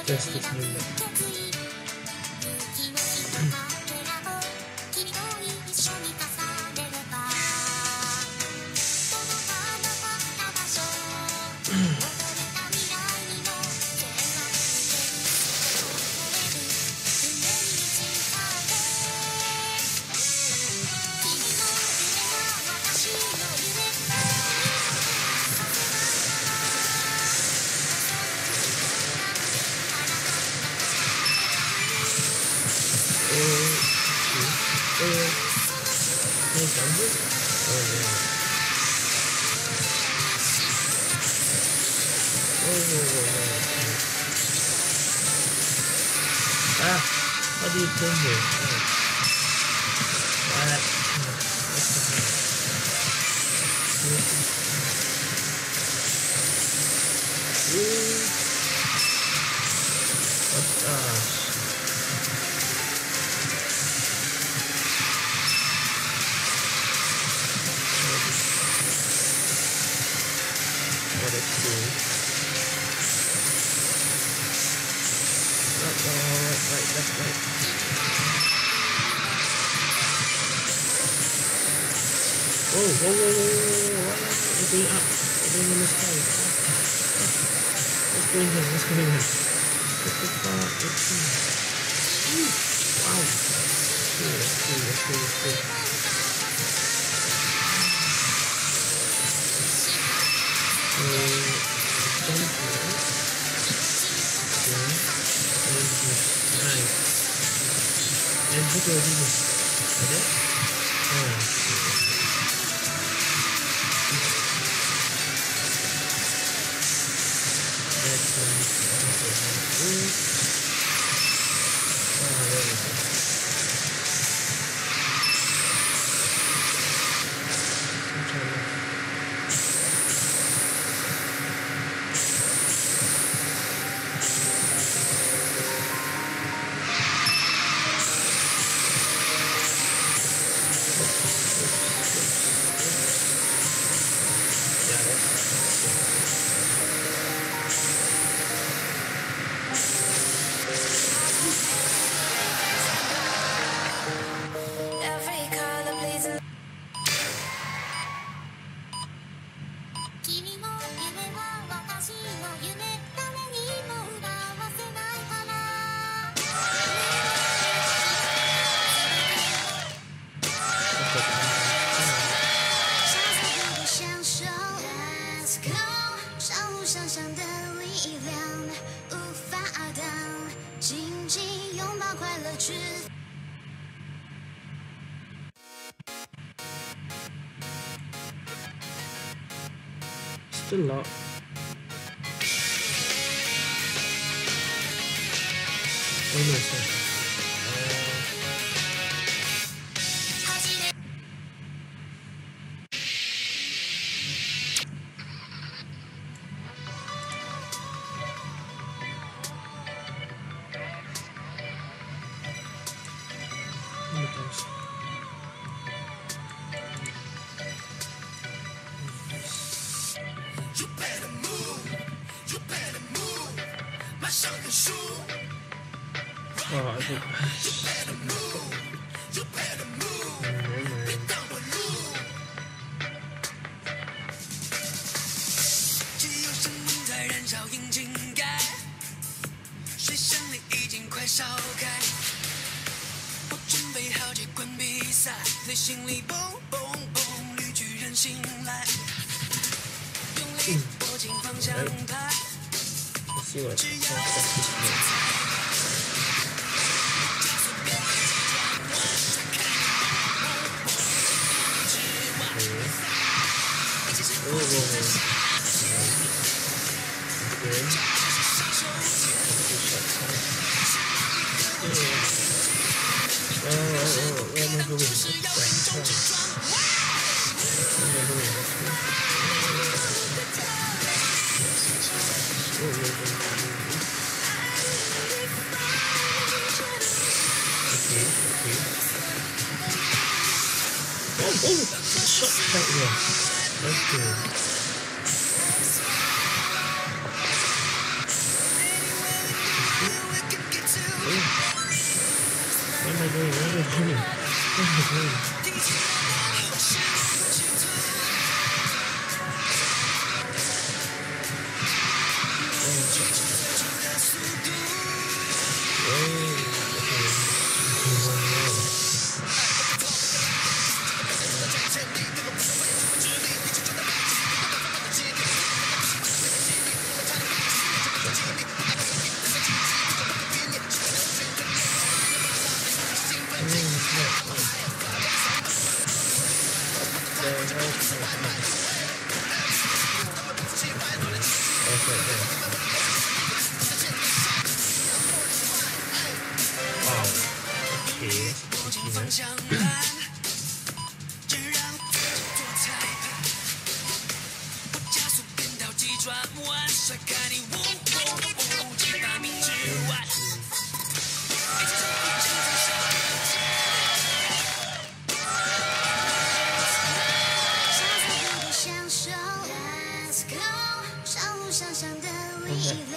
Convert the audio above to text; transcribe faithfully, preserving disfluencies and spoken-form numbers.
Best is Moonlight. Ah, how do you turn here? Oh. Alright. What uh what is this? Right, right, left, right. Whoa, whoa, whoa, whoa, whoa, whoa, we're going up. We're going in the sky. What's going on? What's going on? What the fuck? What's going on? Wow. Cool, that's cool, that's cool, that's cool. So, jump here. Okay. Nice. And how do I do this? Like that? Oh. Excellent. Ah, there we go. Still not. Oh no, sorry. Oh, I think let's see what Oh, whoa, whoa. Okay. Oh, oh, oh, where am I going? What's that? Where am I going? Oh, whoa, whoa. Okay, okay. Oh, oh, shot right here. Okay. OK。